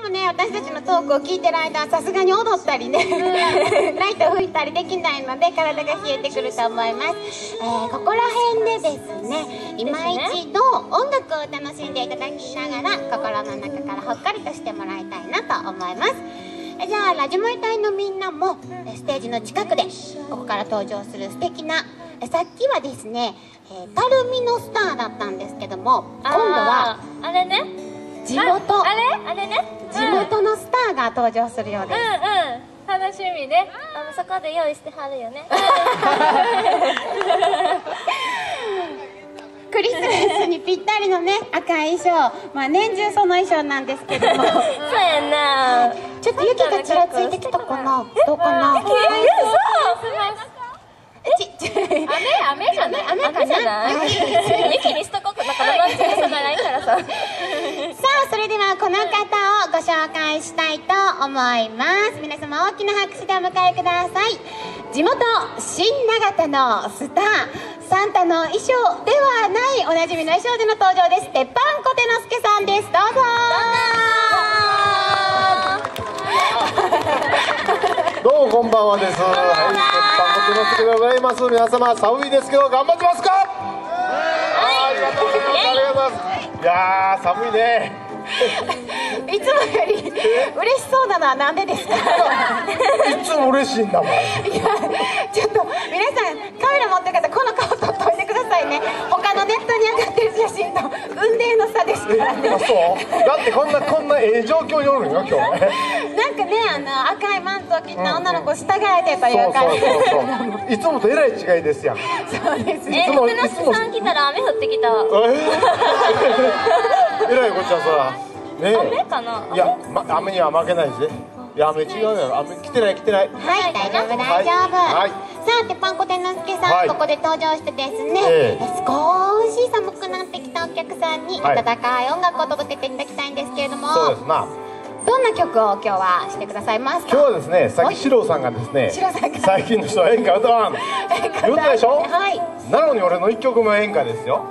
もね、私たちのトークを聞いてる間はさすがに踊ったりね、ライト吹いたりできないので体が冷えてくると思います。ここら辺でですね、今一度音楽を楽しんでいただきながら心の中からほっこりとしてもらいたいなと思います。じゃあラジモイ隊のみんなもステージの近くでここから登場する素敵な、さっきはですね、たるみのスターだったんですけども、今度はあれね、 地元あれね、 地元のスターが登場するようです。 楽しみね。そこで用意してはるよね。 クリスマスにぴったりのね、赤い衣装、まあ年中その衣装なんですけども、 そうやな。 ちょっと雪がちらついてきたかな、どうかな。 雨じゃない？雨かな？雪にしとこうかな、このロマンチックさがないからさ。さあ、それではこの方をご紹介したいと思います。皆様大きな拍手でお迎えください。地元新長田のスター、サンタの衣装ではないおなじみの衣装での登場です。鉄板小手之助さんです。どうぞ。 どうもこんばんはです。はい、鉄板小手之助でございます。皆様寒いですけど頑張ってますか？はい、頑張ってください。ありがとうございます。いやー寒いね。 いつもより嬉しそうなのはなんでですか？ いつも嬉しいんだもん。いや、ちょっと皆さんカメラ持ってる方この顔撮っといてくださいね。他のネットに上がってる写真と雲泥の差ですからね。 そうだってこんな状況におるんよ今日。 なんかね、赤いマントを着た女の子従えてという感じ。 そういつもとえらい違いですやん。 そうですね。 小手之助さん来たら雨降ってきた。 えらいこっちゃそらね。 雨かな？ いや、雨には負けないですね。いや、雨違うよ。雨来てない。 はい、大丈夫大丈夫。 はい。 さあ、鉄板小手之助さん、 はい、 ここで登場してですね、少し寒くなってきたお客さんに温かい音楽を届けていただきたいんですけれども、 そうですな。 どんな曲を今日はしてくださいますか？ 今日はですね、さっきシローさんがですね、最近の人は演歌歌わん言ったでしょ。 はい。 なのに俺の1曲目演歌ですよ。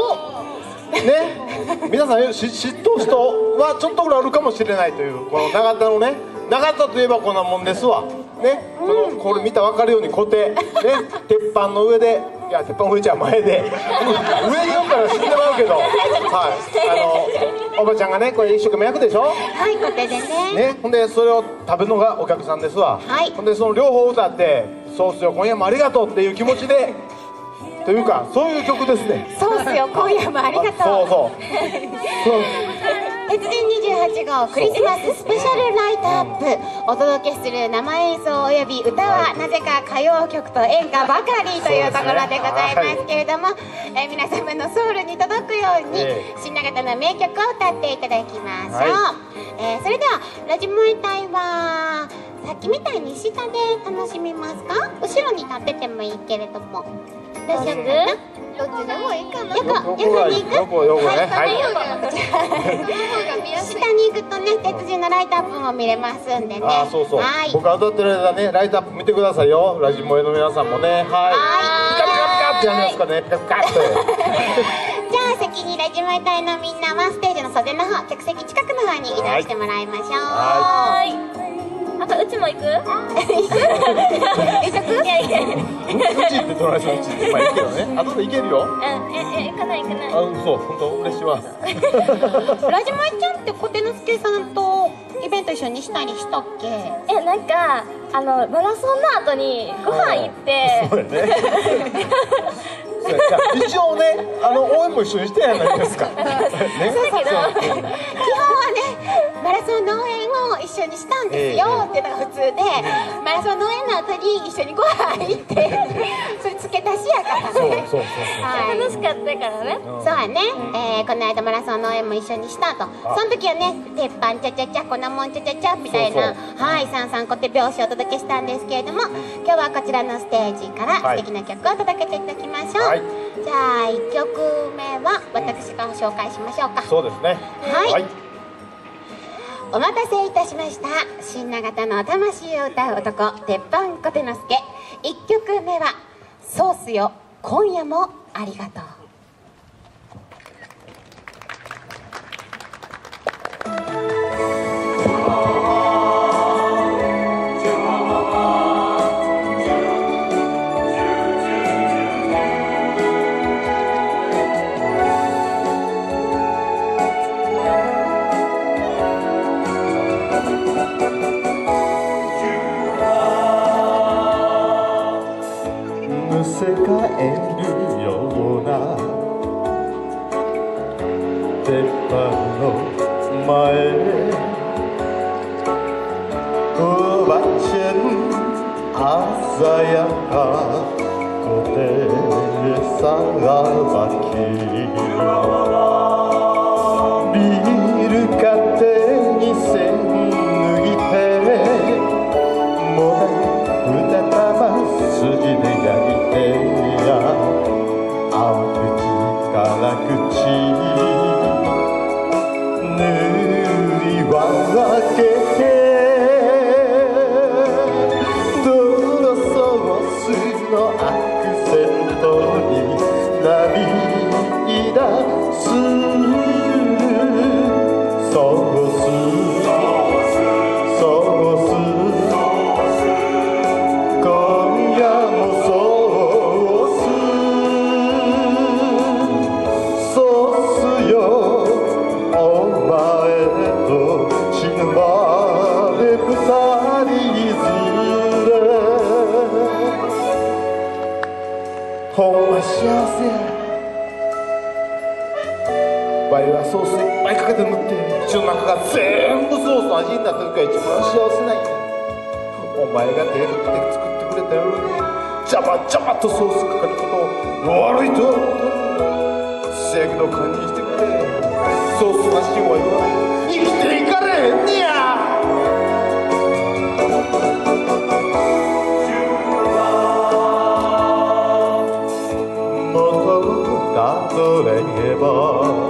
ね、皆さん知っとる人はちょっとぐらいあるかもしれないという、この長田のね、長田といえばこんなもんですわね。これ見たら分かるように固定ね、鉄板の上で、いや鉄板の上じゃ前で上に言ったら死んでまうけど、はい、おばちゃんがねこれ一生懸命焼くでしょ。 はい、固定でね。 ほんでそれを食べるのがお客さんですわ。 はい。 ほんでその両方歌って「そうっすよ今夜もありがとう」っていう気持ちでというか、そういう曲ですね。 そうっすよ今夜もありがとう。 そう鉄人28号クリスマススペシャルライトアップ、お届けする生演奏および歌はなぜか歌謡曲と演歌ばかりというところでございますけれども、皆様のソウルに届くように新長田の名曲を歌っていただきましょう。それではラジモイ隊はさっきみたいに下で楽しみますか？後ろに立っててもいいけれども、どうしようかな。どっちでもいいかな。横に行く。 横ね。はい。 下に行くとね、鉄人のライトアップも見れますんでね。 あ、そう。僕が歌ってる間ね、ライトアップ見てくださいよ。ラジモエの皆さんもね。はい。ピカピカピカってやりますかね。ピカピカって。 じゃあ先にラジモエ隊のみんなはステージの袖の方、客席近くの方に移動してもらいましょう。 はい。あとうちも行く？行く？いやいや。 うちってどないする？うちってまあ行けるね。あとで行けるよ。 行かない。 あ、そう、本当嬉しいわ。 ラジモエちゃんって小手之助さんとイベント一緒にしたりしたっけ？ なんかマラソンの後にご飯行って。 そうやね。一応ね、応援も一緒にしてやないですか。ね。 そうだけど、基本はね、マラソンの応援を一緒にしたんですよっていうのが普通で、マラソンの応援の後に一緒にご飯行って、それ付け足しやからね。 そう。 楽しかったからね。 そうやね。この間マラソンの応援も一緒にしたと。その時はね、鉄板チャチャチャ、粉もんチャチャチャみたいな、はい、三々コテ拍子をお届けしたんですけれども、今日はこちらのステージから素敵な曲を届けていただきましょう。じゃあ1曲目は私が紹介しましょうか。 そうですね。 はい。お待たせいたしました。新長田の魂を歌う男、鉄板小手之助。1曲目はソースよ今夜もありがとう。 むせ返るような鉄板の前おばちゃん鮮やかコテさばきビール片手に線抜いてもう二玉筋で焼いてや青口辛口塗り分けてドロソースのアクセントに涙するソース今夜もソースよお前と死ぬまで二人連れほんま幸せやワイはソースいっぱいかけて塗って口の中が全部ソースの味になった時が一番幸せなんやお前が手振って作ってくれたようにジャバジャバとソースかかることを悪いとは思うせやけど堪忍してくれソースなしワイは生きていかれへんねや元をたどれば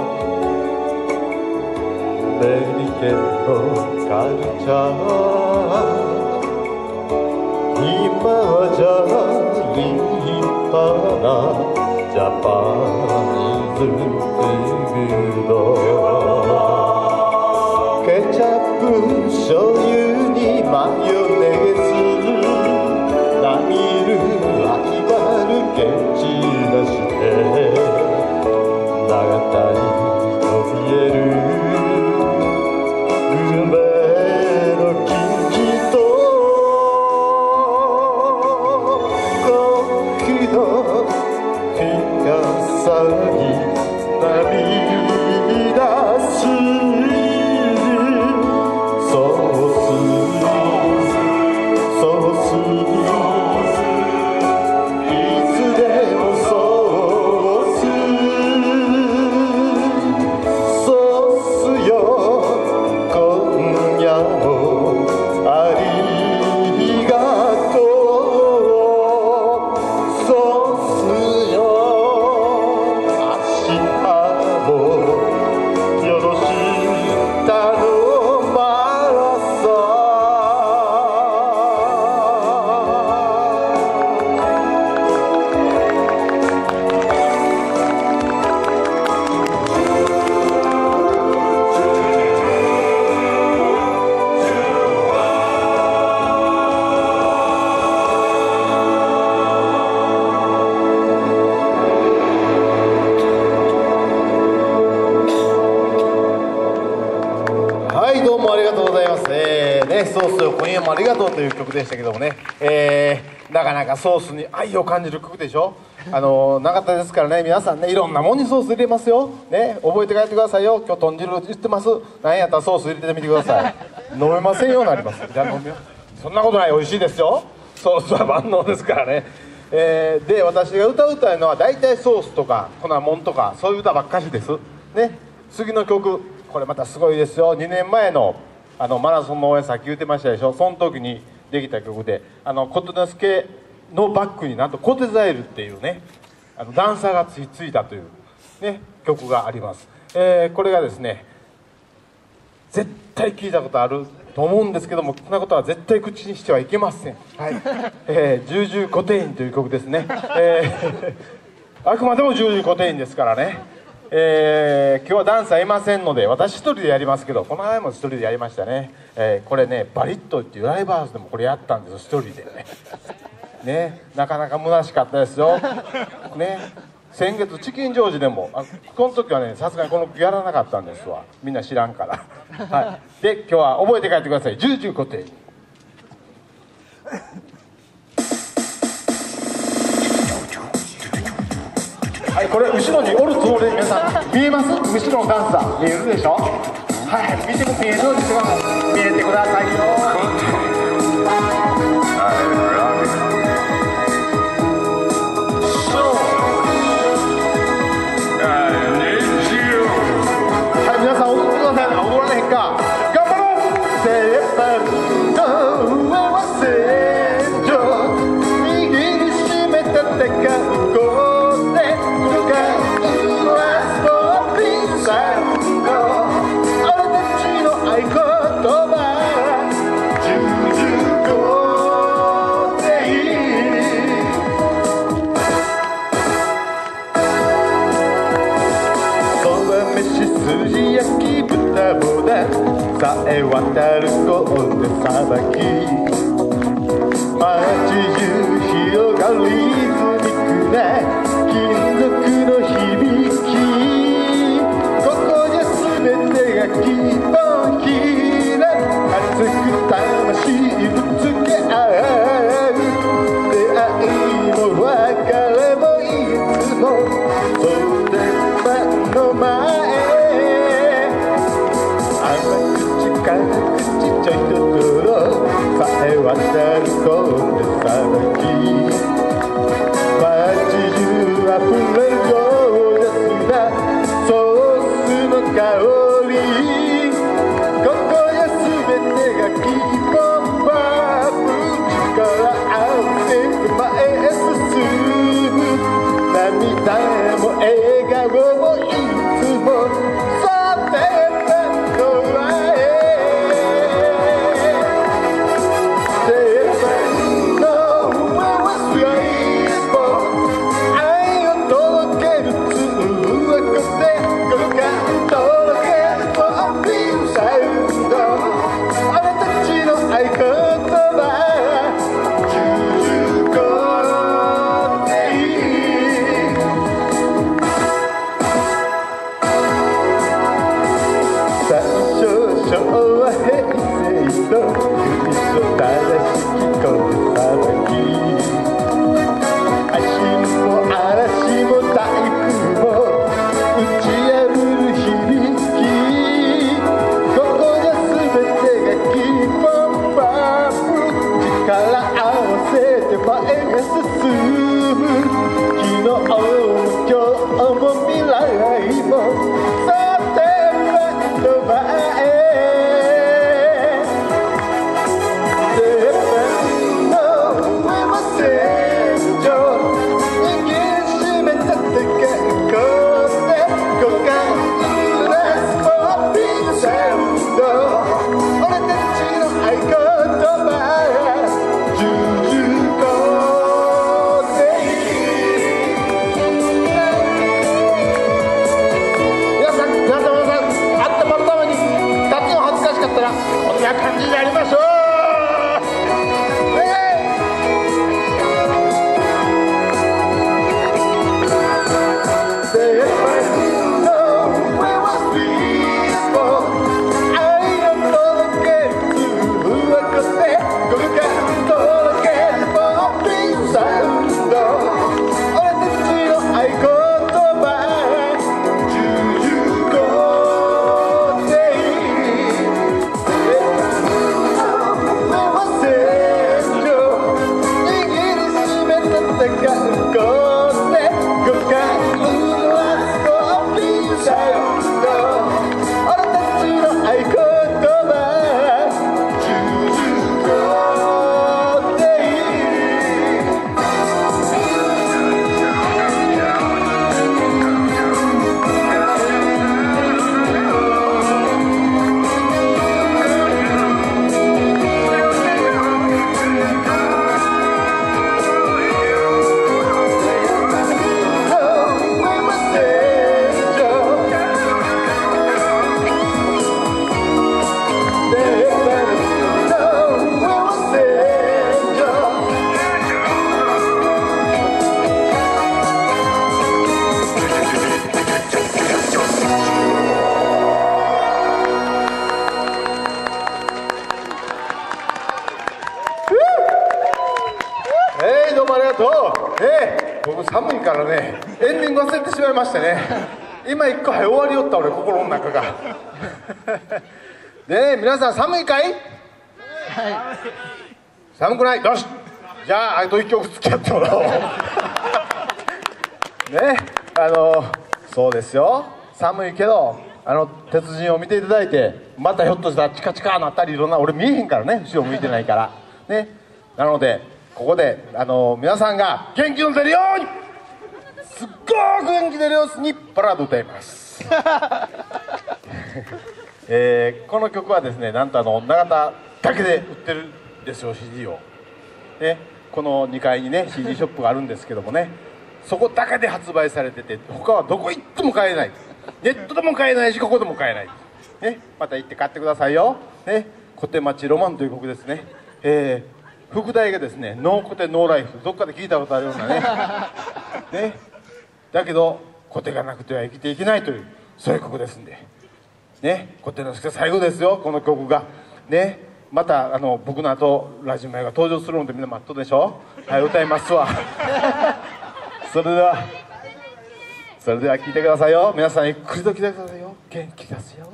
アメリケンのカルチャー今はじゃ立派なジャパニーズフードケチャップ醤油にマヨネーズ並みるライバル現地出して長田に飛びえるソースを今夜もありがとうという曲でしたけどもね、なかなかソースに愛を感じる曲でしょ。長田ですからね、皆さんねいろんなもんにソース入れますよ、ね、覚えて帰ってくださいよ。今日豚汁言ってます。何やったらソース入れてみてください。飲めませんようになります。じゃあ飲みよう。そんなことない、美味しいですよ。ソースは万能ですからね。で私が歌うのは大体ソースとか粉もんとかそういう歌ばっかしですね。次の曲これまたすごいですよ。2年前のマラソンの応援さっき言ってましたでしょ。その時にできた曲でコトネスケのバックになんとコテザイルっていうねダンサーがついたという、ね、曲があります。これがですね絶対聞いたことあると思うんですけども、こんなことは絶対口にしてはいけません。はい、重々コテインという曲ですね。あくまでも重々コテインですからね。今日はダンサーいませんので私一人でやりますけど、この前も一人でやりましたね。これねバリットっていうライブハウスでもこれやったんですよ、一人でね。なかなか虚しかったですよね。 先月チキンジョージでもこの時はねさすがにこの曲やらなかったんですわ、みんな知らんから、はい、で今日は覚えて帰ってください。重々固定。はい、これ後ろにおるつもりで皆さん見えます？後ろのダンサー見えるでしょ。はい、見えるようにしてください。見えてくださいよ。さえ渡るコーデさばき、街中広がるリズミックな金属の響き、ここに全てがきっとひら熱く魂ぶつけ合う、出会いも別れもいつも袖の前、口ちょいととろさえ渡るコーデさばき、街中あふれるゴージャスなソースの香り、ここや全てがキーポップアップ、力合わせて前へ進む、涙も笑顔もいつもさて寒いからねエンディング忘れてしまいましてね、今一個終わりよった俺心の中がでね、皆さん寒いかい？寒くない？よし、じゃああと1曲付き合ってもらおうね、そうですよ、寒いけど鉄人を見ていただいて、またひょっとしたらチカチカなったり、いろんな、俺見えへんからね、後ろ向いてないからね。なのでここで皆さんが元気の出るように、すっごく元気出るようにバラード歌いますこの曲はですね、なんと永田だけで売ってるんですよ、 CD をね。この2階にね CD ショップがあるんですけどもね、そこだけで発売されてて、他はどこ行っても買えない、ネットでも買えないし、ここでも買えないね。また行って買ってくださいよね。小手町ロマンという曲ですね。副題がですね、ノーコテノーライフ、どっかで聞いたことあるようなねね、だけどコテがなくては生きていけないという、そういう曲ですんでね。コテの助最後ですよ、この曲がね。また僕の後ラジマヤが登場するので、みんな待っとるでしょ。はい、歌いますわそれでは聴いてくださいよ。皆さんゆっくりと聴いてくださいよ。元気出すよ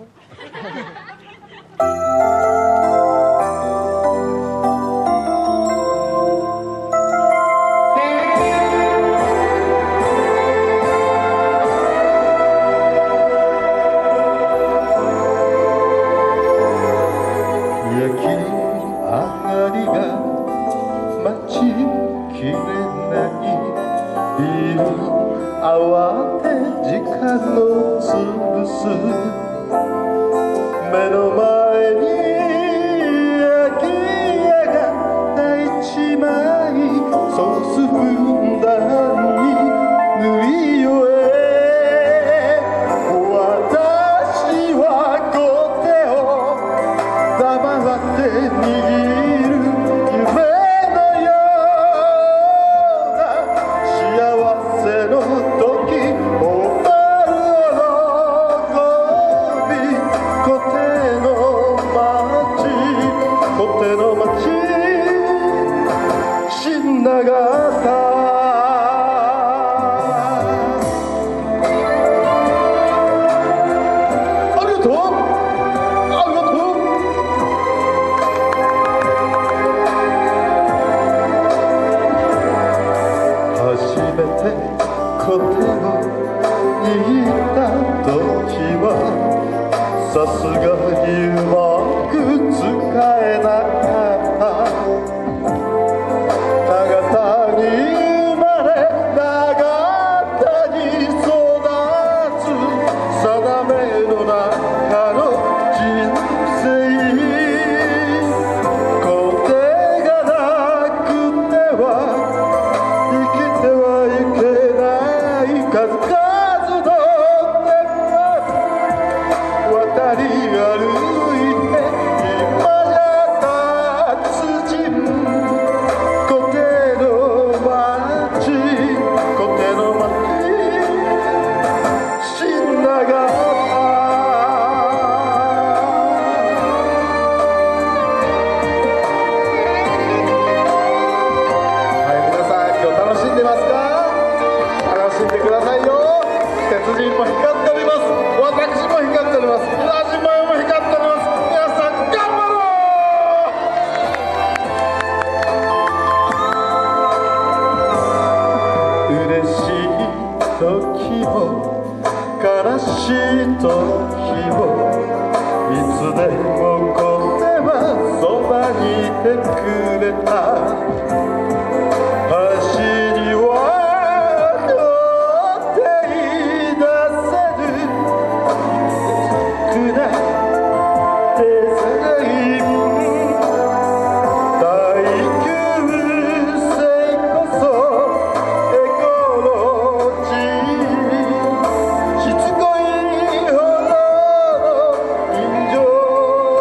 慌て時間を潰す、目の前に空き家が第一枚、ソースふんだんに塗り終え、私はコテを黙って握る夢のような幸せのさすがにうまく使えなかった。長田に生まれ長田に育つ定めの中の人生、コテがなくては生きてはいけない数々の渡り歩いて今や達人、コテの町、コテの町、新長田。はい、皆さん今日楽しんでますか？楽しんでくださいよ。鉄人も光っております。私も光っております。ラジマヤも光っております。皆さん頑張ろう。嬉しい時も悲しい時もいつでもコテはそばにいてくれた。走りはしつこいほどの人情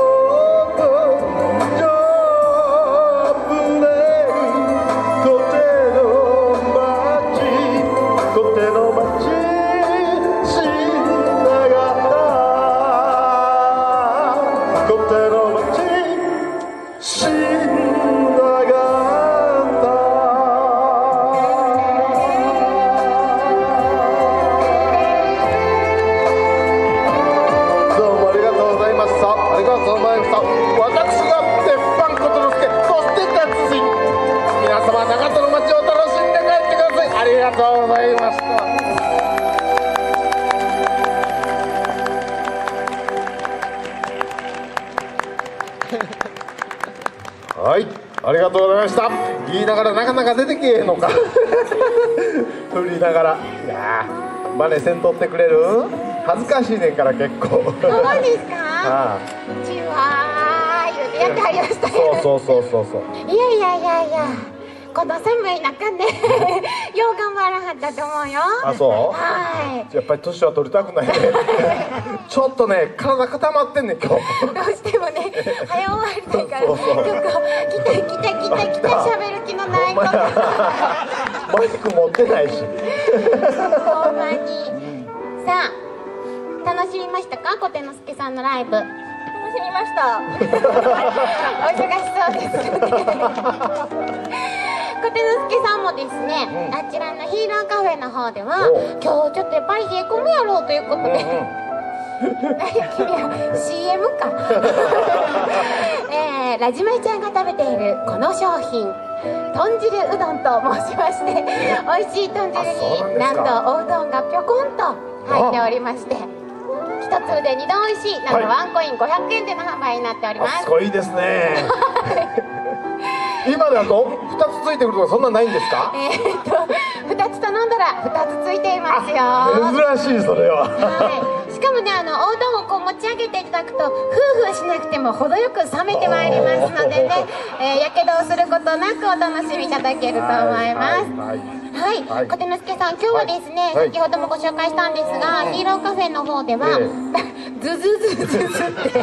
した私が鉄板ことのすけ、そして達人、皆様長門の街を楽しんで帰ってください。ありがとうございました。はい、ありがとうございました。言いながらなかなか出てけえへんのか振りながら、いやーバネせんとってくれる？恥ずかしいねんから結構。 そうですか？ ああ、 じわー言うてやってはりましたよ。 そういやいやいやいや、この寒い中ねよう頑張らはったと思うよ。 あ、そうはい。 やっぱり年は取りたくないねちょっとね体固まってんねん今日どうしてもね早終わりたいから、 そうちょっと来た喋る気のないことマイク持ってないしほんまに。さあ楽しみましたか、小手之助さんのライブ。 楽しみました。 お忙しそうですよね小手之助さんもですね、あちらのヒーローカフェの方では今日ちょっとやっぱり冷え込むやろうということで、君は CM かラジマイちゃんが食べているこの商品、豚汁うどんと申しまして、美味しい豚汁になんとおうどんがぴょこんと入っておりまして、一粒で二度美味しい、なんとワンコイン500円での販売になっております。 すごいですね今だと2つついてくるとかそんなんないんですか 2つ頼んだら2つついていますよ。 珍しいそれは、 はい、しかもねおうどんをこう持ち上げていただくとフーフーしなくても程よく冷めてまいりますのでね、やけどをすることなくお楽しみいただけると思います。はい、小手之助さん、今日はですね、先ほどもご紹介したんですが、ヒーローカフェの方では、ズズズズズって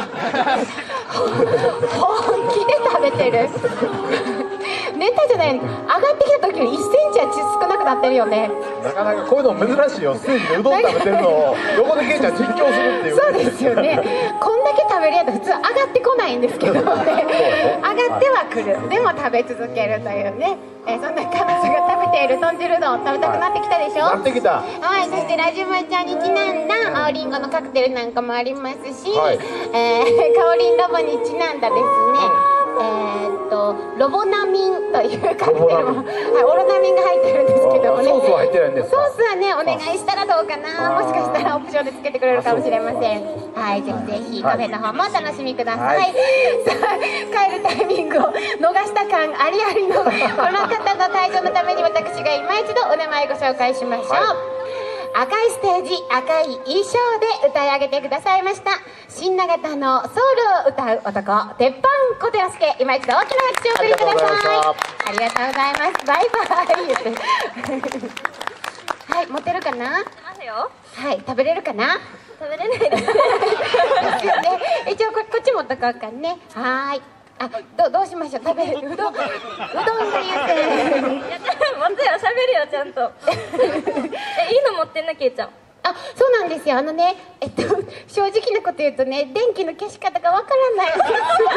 本気で食べてるネタじゃない、上がってきた時より1センチは少なくなってるよね。 なかなかこういうの珍しいよ。ステージでうどん食べてるのを横でケイちゃん実況するっていう。 そうですよね。こんだけ食べるやつ普通上がってこないんですけどね、上がってはくる、でも食べ続けるというね、そんな彼女が食べている豚汁うどん食べたくなってきたでしょ。 なってきた。 はい、そしてラジマちゃんにちなんだ青りんごのカクテルなんかもありますし、 はい、 カオリンロボにちなんだですね、ロボナミンというカクテルも、はい、オロナミンが入ってるんですけどもね。 ソースは入ってないんですか。 ソースはねお願いしたらどうかな、もしかしたらオプションでつけてくれるかもしれません。はい、ぜひぜひカフェの方もお楽しみください。はい、さあ帰るタイミングを逃した感ありありのこの方の退場のために私が今一度お名前ご紹介しましょう。赤いステージ、赤い衣装で歌い上げてくださいました新長田のソウルを歌う男、鉄板小手之助、今一度大きな拍手をお送りください。ありがとうございます。バイバイはい、持てるかな。 ますよ。 はい、食べれるかな。 食べれないですですよね。一応こっち持っとこうかね。はーい。あ、どうしましょう。食べるうどんが言うて。 持ってよ、喋るよちゃんといいの持ってんな、けいちゃん。 あ、そうなんですよ。正直なこと言うとね、電気の消し方がわからないんです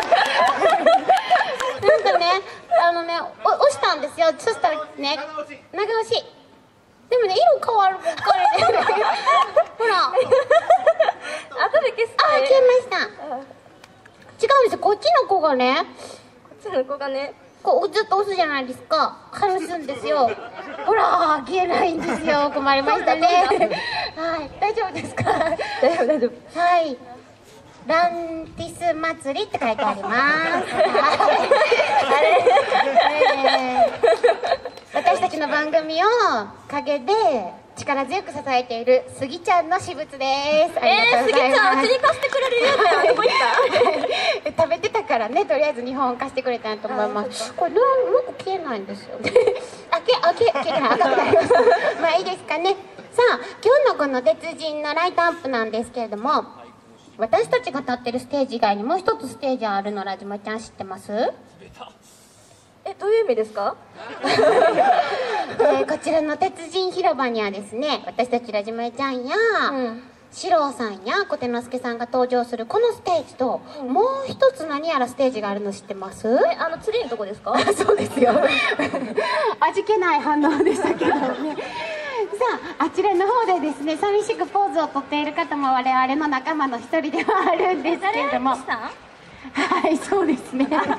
なんかね、押したんですよ。そしたらね、長押し。でもね、色変わるばっかりでほら後で消す。 あ、消えました。違うんですよ。こっちの子がね、 こっちの子がね、 こうずっと押すじゃないですか。外すんですよ。ほら消えないんですよ。困りましたねはい、大丈夫ですか。 大丈夫。 はい、ランティス祭りって書いてあります私たちの番組を陰で力強く支えているスギちゃんの私物です。ありがとうございます。 スギちゃんうちに貸してくれるよってどこ行った食べてたからね、とりあえず2本貸してくれたと思います。これなんか消えないんですよ消えない。赤くなりましたまあいいですかね。さあ今日のこの鉄人のライトアップなんですけれども、私たちが立ってるステージ以外にもう一つステージあるの、ラジマちゃん知ってます？ どういう意味ですかこちらの鉄人広場にはですね、私たちラジマちゃんや、四郎さんや小手之助さんが登場するこのステージと、もう一つ何やらステージがあるの知ってます？ ツリーのとこですか？ そうですよ味気ない反応でしたけどねさあ、あちらの方でですね、寂しくポーズをとっている方も我々の仲間の一人ではあるんですけれども、 はい、そうですね。本日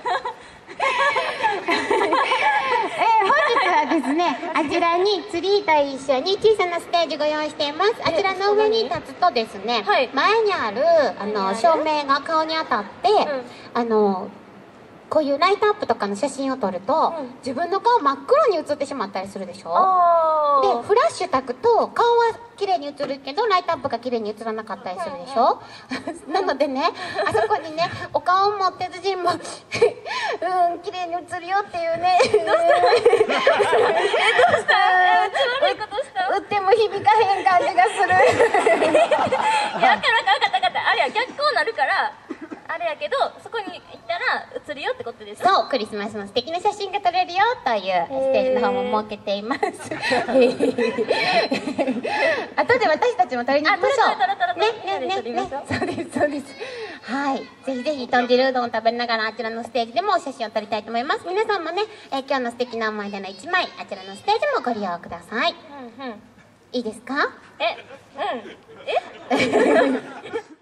はですね、あちらにツリーと一緒に小さなステージご用意しています。あちらの上に立つとですね、 はい、 前にある照明が顔に当たって、こういうライトアップとかの写真を撮ると、自分の顔真っ黒に写ってしまったりするでしょ。でフラッシュ焚くと顔は綺麗に写るけどライトアップが綺麗に写らなかったりするでしょ。なのでね、あそこにね、お顔を持ってる人も綺麗に写るよっていうね、どうした悪いことした。 打っても響かへん感じがする。 いや、分かったあれは逆光なるからあれやけど、そこに行ったら映るよってことです。 そう、クリスマスの素敵な写真が撮れるよというステージの方も設けています。後で私たちも撮りに行きましょう。ね。そうですそうです。はい、ぜひぜひ豚汁うどんを食べながらあちらのステージでもお写真を撮りたいと思います。皆さんもね、今日の素敵な思い出の1枚あちらのステージもご利用ください。いいですか？ え